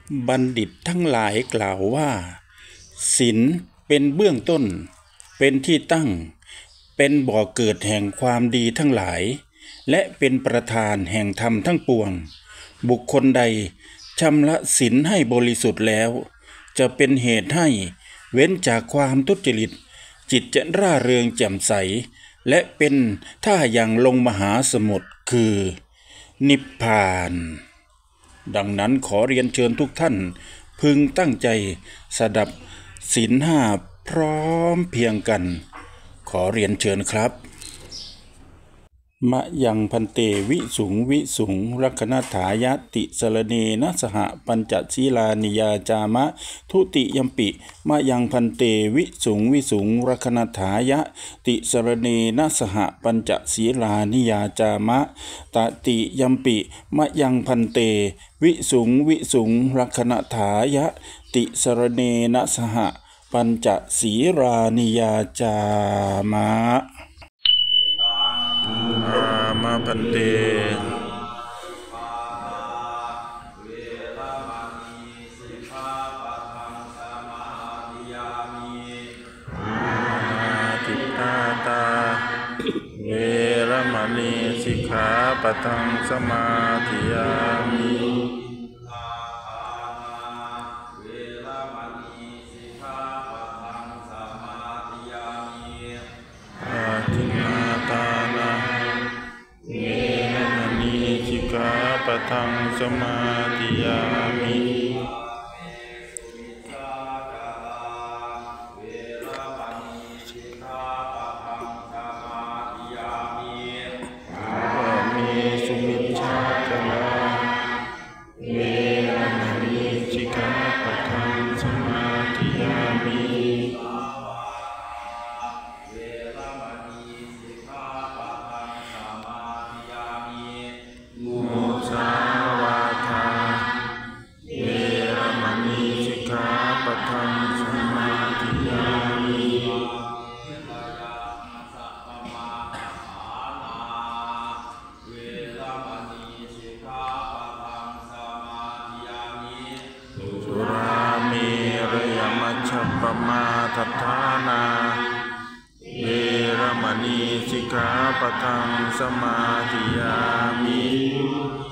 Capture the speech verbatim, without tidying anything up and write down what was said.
บัณฑิตทั้งหลายกล่าวว่าศีลเป็นเบื้องต้นเป็นที่ตั้งเป็นบ่อเกิดแห่งความดีทั้งหลายและเป็นประธานแห่งธรรมทั้งปวงบุคคลใดชำระศีลให้บริสุทธิ์แล้วจะเป็นเหตุให้เว้นจากความทุจริตจิตจะร่าเริงแจ่มใสและเป็นท่าอย่างลงมหาสมุทรคือนิพพานดังนั้นขอเรียนเชิญทุกท่านพึงตั้งใจสดับศีลห้าพร้อมเพียงกันขอเรียนเชิญครับมะยังพันเตวิสุงวิสุงรักนถายะติสรเนนะสหปัญจศีลานิยาจามะทุติยัมปิมะยังพันเตวิสุงวิสุงรักนถายะติสรเนนะสหปัญจศีลานิยาจามะตติยัมปิมะยังพันเตวิสุงวิสุงรักนถายะติสรเนนะสหปัญจศีลานิยาจามะอามาพันเตทิฏฐาตาเวรมณีสิกขาปะทังสมาธิยามิปะทังสมาธิยามิมีสุมิชฌาจาราเวรมณีสิกขาปะทังสมาธิยามิปมาทัฏฐานาเวรมณีสิกขาปะทังสมาธิยามิ